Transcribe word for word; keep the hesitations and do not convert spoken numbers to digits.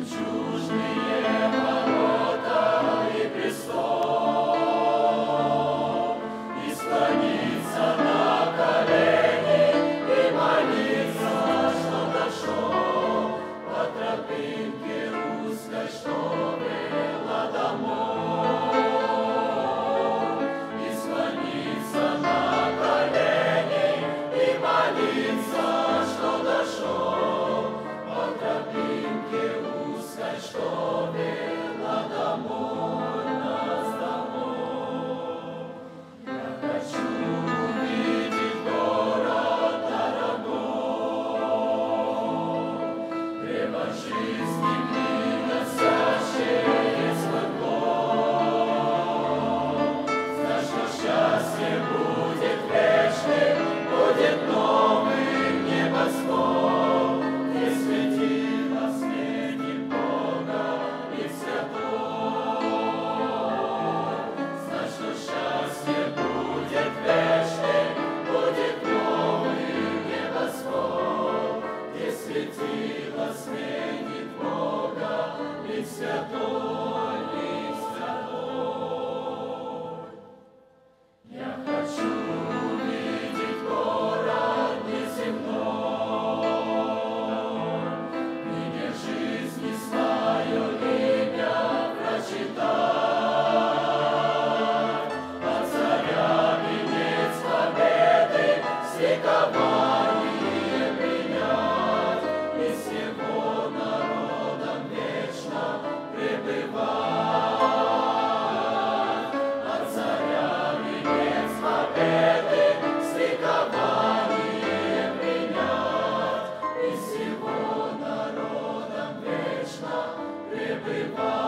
Жемчужные ворота и престол, и склониться на колени и молиться, что дошел по тропинке узкой, что вела домой. И склониться на колени и молиться, что дошел по тропинке узкой, что вела домой, нас домой. Я хочу увидеть город дорогой, древо жизни приносящее свой плод. Знать, что счастье будет вечным, будет новым небосвод, где светило светит Бога и святой. Знать, что счастье будет вечным, будет новым небосвод, где светило светит Бога и святой, и святой. Я хочу увидеть город неземной, мне жизни свое имя прочитать, от царя венец победы с ликованием принять, и с его народом вечно пребывать. От царя венец победы с ликованием принять, и с его народом вечно пребывать.